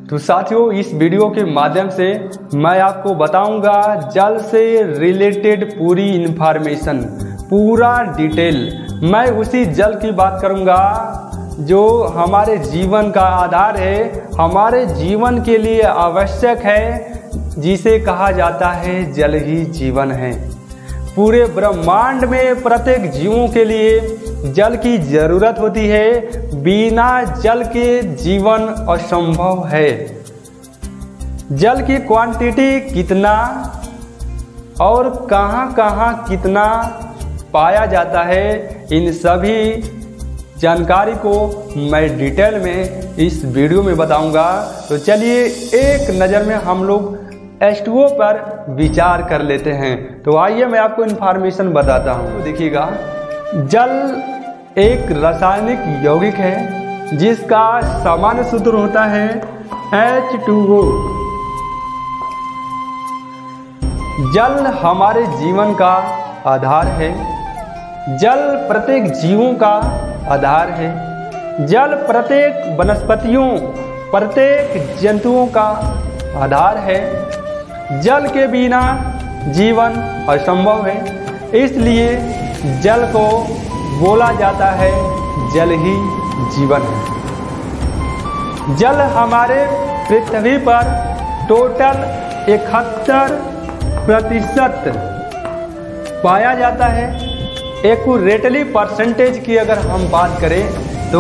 तो साथियों, इस वीडियो के माध्यम से मैं आपको बताऊंगा जल से रिलेटेड पूरी इंफॉर्मेशन, पूरा डिटेल। मैं उसी जल की बात करूंगा जो हमारे जीवन का आधार है, हमारे जीवन के लिए आवश्यक है, जिसे कहा जाता है जल ही जीवन है। पूरे ब्रह्मांड में प्रत्येक जीवों के लिए जल की जरूरत होती है। बिना जल के जीवन असंभव है। जल की क्वांटिटी कितना और कहां कहां कितना पाया जाता है, इन सभी जानकारी को मैं डिटेल में इस वीडियो में बताऊंगा। तो चलिए एक नज़र में हम लोग H2O पर विचार कर लेते हैं। तो आइए मैं आपको इन्फॉर्मेशन बताता हूँ। तो देखिएगा, जल एक रासायनिक यौगिक है जिसका सामान्य सूत्र होता है H2O। जल हमारे जीवन का आधार है। जल प्रत्येक जीवों का आधार है। जल प्रत्येक वनस्पतियों, प्रत्येक जंतुओं का आधार है। जल के बिना जीवन असंभव है, इसलिए जल को बोला जाता है जल ही जीवन है। जल हमारे पृथ्वी पर टोटल 71% पाया जाता है। एक्यूरेटली परसेंटेज की अगर हम बात करें तो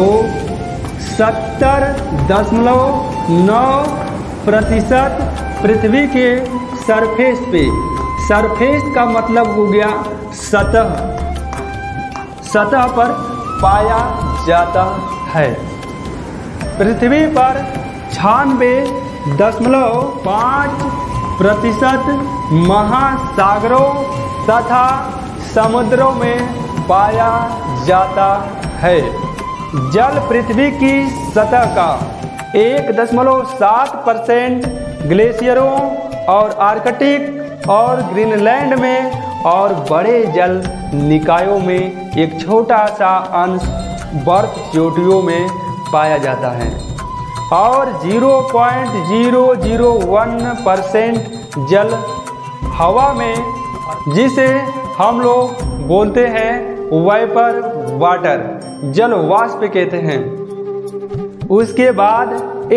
70.9% पृथ्वी के सरफेस पे, सरफेस का मतलब हो गया सतह, सतह पर पाया जाता है। पृथ्वी पर 96.5% महासागरों तथा समुद्रों में पाया जाता है। जल पृथ्वी की सतह का 1.7% ग्लेशियरों और आर्कटिक और ग्रीनलैंड में और बड़े जल निकायों में एक छोटा सा अंश बर्फ चोटियों में पाया जाता है और 0.001% जल हवा में, जिसे हम लोग बोलते हैं वेपर वाटर, जल वाष्प कहते हैं। उसके बाद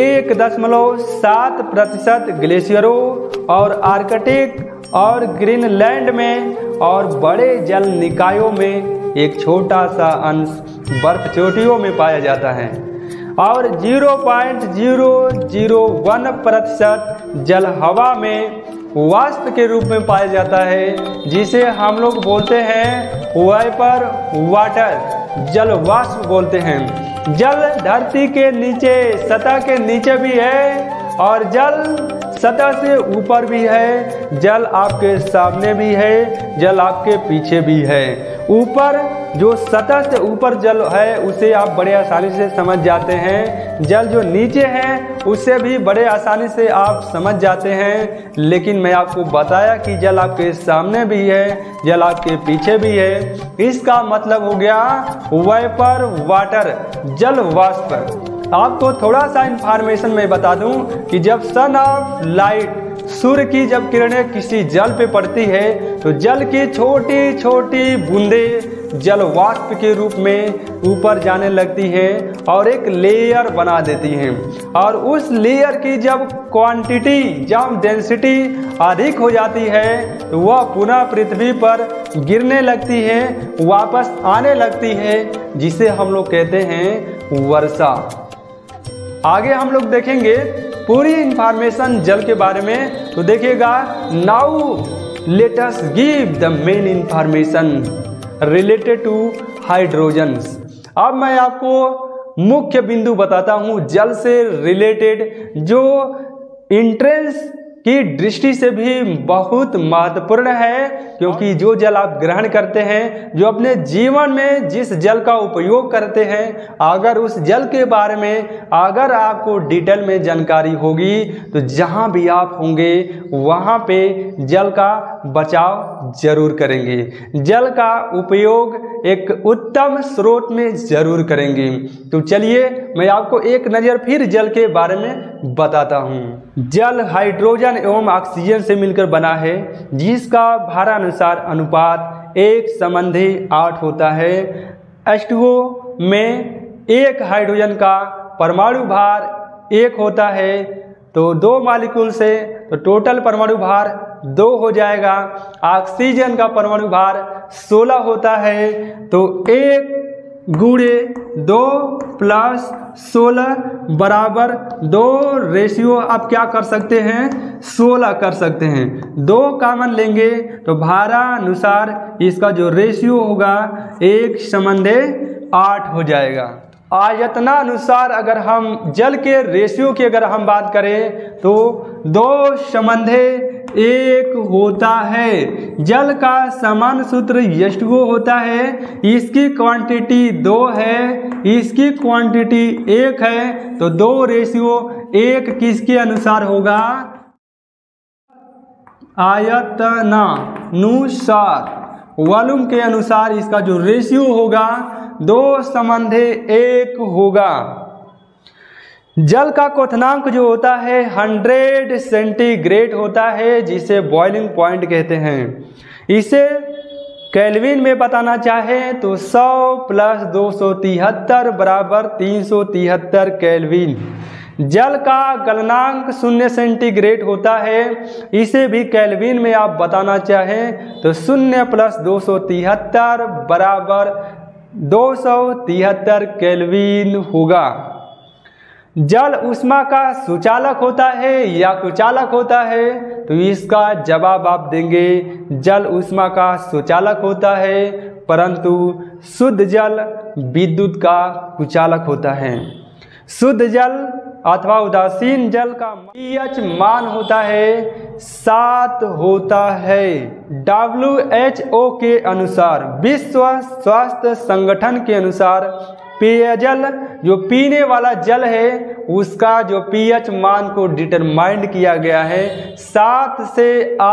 1.7% ग्लेशियरों और आर्कटिक और ग्रीनलैंड में और बड़े जल निकायों में एक छोटा सा अंश बर्फ चोटियों में पाया जाता है और 0.001% जल हवा में वाष्प के रूप में पाया जाता है, जिसे हम लोग बोलते हैं वेपर वाटर, जल वाष्प बोलते हैं। जल धरती के नीचे, सतह के नीचे भी है और जल सतह से ऊपर भी है। जल आपके सामने भी है, जल आपके पीछे भी है। ऊपर जो सतह से ऊपर जल है उसे आप बड़े आसानी से समझ जाते हैं। जल जो नीचे है उससे भी बड़े आसानी से आप समझ जाते हैं। लेकिन मैं आपको बताया कि जल आपके सामने भी है, जल आपके पीछे भी है। इसका मतलब हो गया वेपर वाटर, जल वाष्प। आपको थोड़ा सा इंफॉर्मेशन मैं बता दूं कि जब सन ऑफ लाइट, सूर्य की जब किरणें किसी जल पे पड़ती है तो जल की छोटी छोटी बूंदें जल वाष्प के रूप में ऊपर जाने लगती हैं और एक लेयर बना देती हैं। और उस लेयर की जब क्वांटिटी, जब डेंसिटी अधिक हो जाती है तो वह पुनः पृथ्वी पर गिरने लगती है, वापस आने लगती है, जिसे हम लोग कहते हैं वर्षा। आगे हम लोग देखेंगे पूरी इंफॉर्मेशन जल के बारे में। तो देखिएगा, now let us give the main information related to hydrogens. अब मैं आपको मुख्य बिंदु बताता हूं जल से रिलेटेड, जो एंट्रेंस की दृष्टि से भी बहुत महत्वपूर्ण है, क्योंकि जो जल आप ग्रहण करते हैं, जो अपने जीवन में जिस जल का उपयोग करते हैं, अगर उस जल के बारे में अगर आपको डिटेल में जानकारी होगी तो जहाँ भी आप होंगे वहाँ पे जल का बचाव जरूर करेंगे, जल का उपयोग एक उत्तम स्रोत में जरूर करेंगे। तो चलिए मैं आपको एक नज़र फिर जल के बारे में बताता हूँ। जल हाइड्रोजन एवं ऑक्सीजन से मिलकर बना है, जिसका भारानुसार अनुपात 1:8 होता है। H2O में एक हाइड्रोजन का परमाणु भार 1 होता है, तो 2 मॉलिक्यूल से तो टोटल परमाणु भार 2 हो जाएगा। ऑक्सीजन का परमाणु भार 16 होता है, तो 1 × 2 + 16 बराबर 2 रेशियो आप क्या कर सकते हैं, 16 कर सकते हैं। 2 कॉमन लेंगे तो भारानुसार इसका जो रेशियो होगा 1:8 हो जाएगा। आयतनानुसार अगर हम जल के रेशियो की अगर हम बात करें तो 2:1 होता है। जल का समान सूत्र H2O होता है, इसकी क्वांटिटी 2 है, इसकी क्वांटिटी 1 है, तो 2:1 किसके अनुसार होगा, आयतनानुसार, वॉल्यूम के अनुसार इसका जो रेशियो होगा 2:1 होगा। जल का क्वथनांक जो होता है 100 सेंटीग्रेड होता है, जिसे बॉइलिंग पॉइंट कहते हैं। इसे केल्विन में बताना चाहें तो 100 + 273 बराबर 373 केल्विन। जल का गलनांक 0 सेंटीग्रेड होता है, इसे भी केल्विन में आप बताना चाहें तो 0 + 273 बराबर 273 केल्विन होगा। जल ऊष्मा का सुचालक होता है या कुचालक होता है, तो इसका जवाब आप देंगे जल ऊष्मा का सुचालक होता है, परंतु शुद्ध जल विद्युत का कुचालक होता है। शुद्ध जल अथवा उदासीन जल का pH मान होता है 7 होता है। WHO के अनुसार, विश्व स्वास्थ्य संगठन के अनुसार पेयजल जो पीने वाला जल है उसका जो pH मान को डिटरमाइंड किया गया है 7 से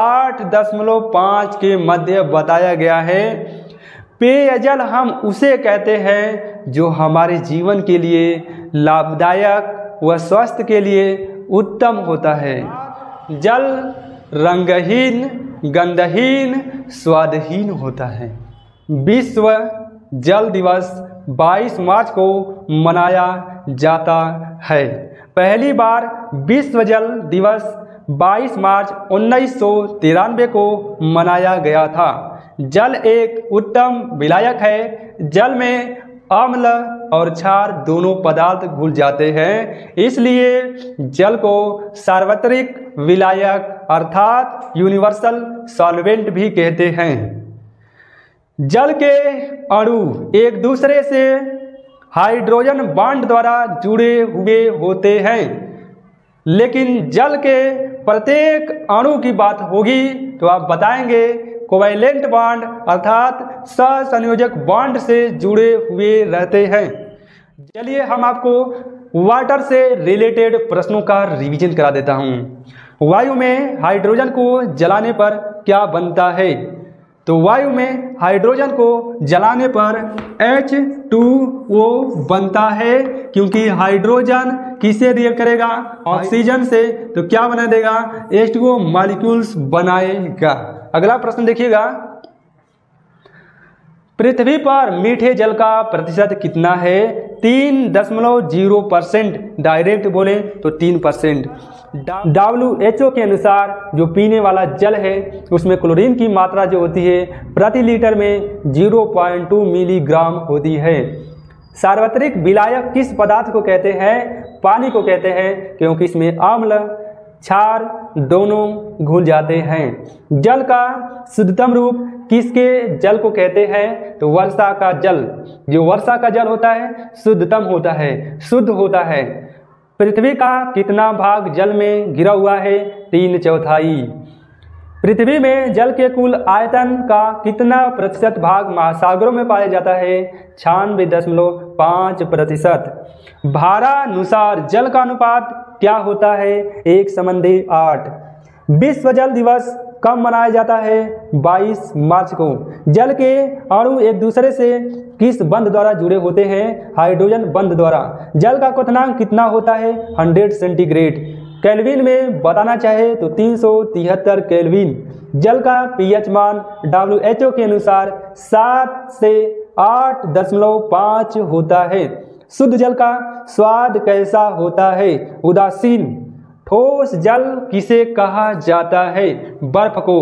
8.5 के मध्य बताया गया है। पेयजल हम उसे कहते हैं जो हमारे जीवन के लिए लाभदायक व स्वास्थ्य के लिए उत्तम होता है। जल रंगहीन, गंधहीन, स्वादहीन होता है। विश्व जल दिवस 22 मार्च को मनाया जाता है। पहली बार विश्व जल दिवस 22 मार्च 1993 को मनाया गया था। जल एक उत्तम विलायक है। जल में अम्ल और क्षार दोनों पदार्थ घुल जाते हैं, इसलिए जल को सार्वत्रिक विलायक अर्थात यूनिवर्सल सॉल्वेंट भी कहते हैं। जल के अणु एक दूसरे से हाइड्रोजन बॉन्ड द्वारा जुड़े हुए होते हैं, लेकिन जल के प्रत्येक अणु की बात होगी तो आप बताएंगे कोवैलेंट बॉन्ड अर्थात सहसंयोजक बॉन्ड से जुड़े हुए रहते हैं। चलिए हम आपको वाटर से रिलेटेड प्रश्नों का रिवीजन करा देता हूं। वायु में हाइड्रोजन को जलाने पर क्या बनता है? तो वायु में हाइड्रोजन को जलाने पर H2O बनता है, क्योंकि हाइड्रोजन किससे रिएक्ट करेगा? ऑक्सीजन से। तो क्या बना देगा? H2O मॉलिक्यूल्स बनाएगा। अगला प्रश्न देखिएगा, पृथ्वी पर मीठे जल का प्रतिशत कितना है? 3.0%। डायरेक्ट बोले तो 3%। WHO के अनुसार जो पीने वाला जल है उसमें क्लोरीन की मात्रा जो होती है प्रति लीटर में 0.2 मिलीग्राम होती है। सार्वत्रिक विलायक किस पदार्थ को कहते हैं? पानी को कहते हैं, क्योंकि इसमें अम्ल क्षार दोनों घुल जाते हैं। जल का शुद्धतम रूप किसके जल को कहते हैं? तो वर्षा का जल। जो वर्षा का जल होता है शुद्धतम होता है, शुद्ध होता है। पृथ्वी का कितना भाग जल में घिरा हुआ है? 3/4। पृथ्वी में जल के कुल आयतन का कितना प्रतिशत भाग महासागरों में पाया जाता है? 96.5%। भारानुसार जल का अनुपात क्या होता है? 1:8। विश्व जल दिवस कब मनाया जाता है? 22 मार्च को। जल के अणु एक दूसरे से किस बंध द्वारा जुड़े होते हैं? हाइड्रोजन बंध द्वारा। जल का क्वथनांक कितना होता है? 100 सेंटीग्रेड। केल्विन में बताना चाहे तो 373 केल्विन। जल का पीएच मान WHO के अनुसार 7 से 8.5 होता है। शुद्ध जल का स्वाद कैसा होता है? उदासीन। ठोस जल किसे कहा जाता है? बर्फ को।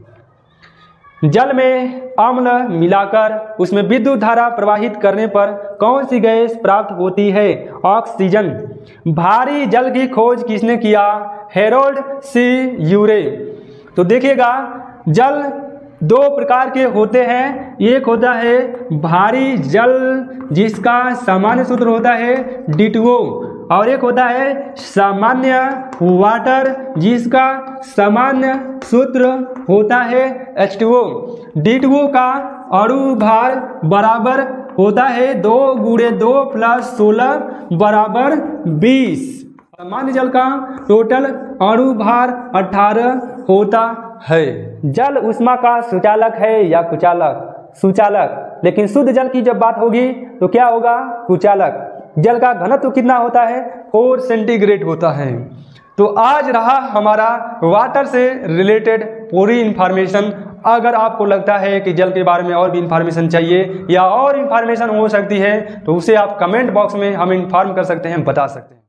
जल में अम्ल मिलाकर उसमें विद्युत धारा प्रवाहित करने पर कौन सी गैस प्राप्त होती है? ऑक्सीजन। भारी जल की खोज किसने किया? Harold C Urey. तो देखिएगा, जल 2 प्रकार के होते हैं। एक होता है भारी जल जिसका सामान्य सूत्र होता है D2O, और एक होता है सामान्य वाटर जिसका सामान्य सूत्र होता है H2O। D2O का अणु भार बराबर होता है 2 × 2 + 16 = 20। सामान्य जल का टोटल अणु भार 18 होता है। जल ऊष्मा का सुचालक है या कुचालक? सुचालक। लेकिन शुद्ध जल की जब बात होगी तो क्या होगा? कुचालक। जल का घनत्व कितना होता है? 4 सेंटीग्रेड होता है। तो आज रहा हमारा वाटर से रिलेटेड पूरी इंफॉर्मेशन। अगर आपको लगता है कि जल के बारे में और भी इंफॉर्मेशन चाहिए या और इंफॉर्मेशन हो सकती है तो उसे आप कमेंट बॉक्स में हमें इंफॉर्म कर सकते हैं, बता सकते हैं।